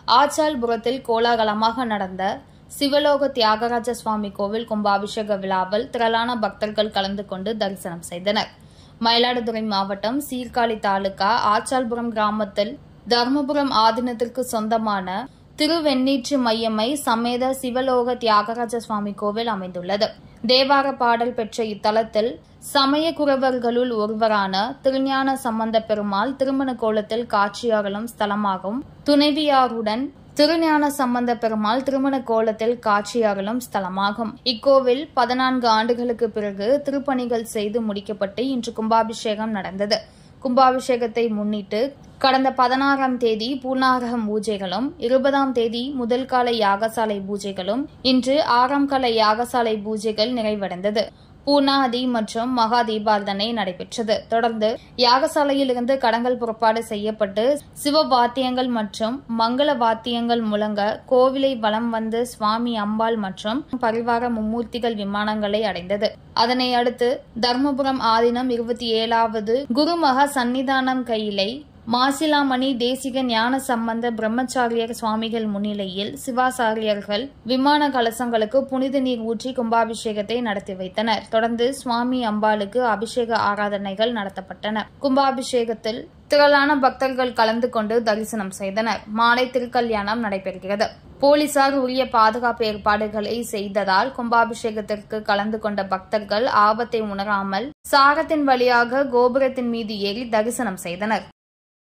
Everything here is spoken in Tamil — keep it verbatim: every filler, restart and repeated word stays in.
ஆச்சால்புரத்தில் கோலாகலமாக நடந்த சிவலோக தியாகராஜ சுவாமி கோவில் கும்பாபிஷேக விழாவில் திரளான பக்தர்கள் கலந்து கொண்டு தரிசனம் செய்தனர். மயிலாடுதுறை மாவட்டம் சீர்காழி தாலுகா ஆச்சால்புரம் கிராமத்தில் தர்மபுரம் ஆதீனத்திற்கு சொந்தமான திருவெண்ணீற்று மையம்மை சமேத சிவலோக தியாகராஜ சுவாமி கோவில் அமைந்துள்ளது. தேவார பாடல் பெற்ற இத்தலத்தில் சமய குரவர்களுள் ஒருவரான திருஞான சம்பந்த பெருமாள் திருமண கோலத்தில் காட்சியருளும் ஸ்தலமாகும். துணைவியாருடன் திருஞான சம்பந்த பெருமாள் திருமண கோலத்தில் காட்சியருளும் ஸ்தலமாகும். இக்கோவில் பதினான்கு ஆண்டுகளுக்கு பிறகு திருப்பணிகள் செய்து முடிக்கப்பட்டு இன்று கும்பாபிஷேகம் நடந்தது. கும்பாபிஷேகத்தை முன்னிட்டு கடந்த பதினாறாம் தேதி பூர்ணாரகம் பூஜைகளும், இருபதாம் தேதி முதல் கால யாகசாலை பூஜைகளும், இன்று ஆறாம் கால யாகசாலை பூஜைகள் நிறைவடைந்தது. பூர்ணாதி மற்றும் மகா தீபாரதனை நடைபெற்றது. தொடர்ந்து யாகசாலையில் இருந்து கடங்கள் புறப்பாடு செய்யப்பட்டு சிவ வாத்தியங்கள் மற்றும் மங்கள வாத்தியங்கள் முழங்க கோவிலை வலம் வந்து சுவாமி அம்பாள் மற்றும் பரிவார மும்மூர்த்திகள் விமானங்களை அடைந்தது. அதனை அடுத்து தர்மபுரம் ஆதீனம் இருபத்தி ஏழாவது குருமகா சன்னிதானம் கையிலை மாசிலாமணி தேசிக ஞான சம்பந்த பிரம்மச்சாரியர் சுவாமிகள் முன்னிலையில் சிவாசாரியர்கள் விமான கலசங்களுக்கு புனித நீர் ஊற்றி கும்பாபிஷேகத்தை நடத்தி வைத்தனர். தொடர்ந்து சுவாமி அம்பாளுக்கு அபிஷேக ஆராதனைகள் நடத்தப்பட்டன. கும்பாபிஷேகத்தில் திரளான பக்தர்கள் கலந்து கொண்டு தரிசனம் செய்தனர். மாலை திருக்கல்யாணம் நடைபெறுகிறது. போலீசார் உரிய பாதுகாப்பு ஏற்பாடுகளை செய்ததால் கும்பாபிஷேகத்திற்கு கலந்து கொண்ட பக்தர்கள் ஆபத்தை உணராமல் சாரத்தின் வழியாக கோபுரத்தின் மீது ஏறி தரிசனம் செய்தனர்.